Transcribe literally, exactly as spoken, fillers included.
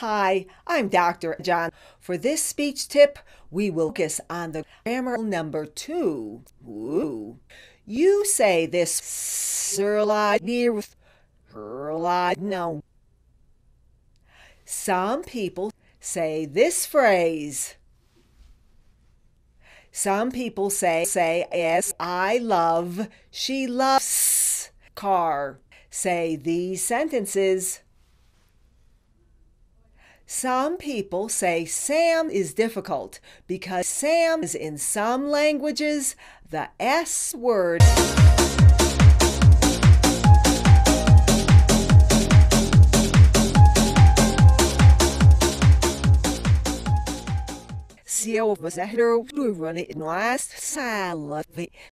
Hi, I'm Doctor John. For this speech tip, we will focus on the grammar number two. Ooh. You say this surly near no. Some people say this phrase. Some people say, say, yes, I love, she loves car. Say these sentences. Some people say Sam is difficult because Sam is in some languages the S word. Se eu fizer, eu vou run it in last salad.